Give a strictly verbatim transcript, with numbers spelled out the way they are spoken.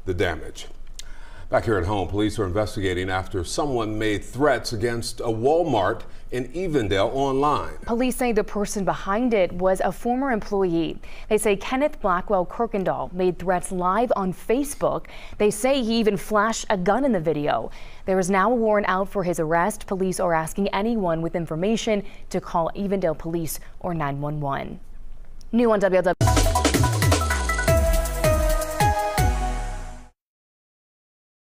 the damage. Back here at home, police are investigating after someone made threats against a Walmart in Evendale online. Police say the person behind it was a former employee. They say Kenneth Blackwell Kirkendall made threats live on Facebook. They say he even flashed a gun in the video. There is now a warrant out for his arrest. Police are asking anyone with information to call Evendale Police or nine one one. New on W L W.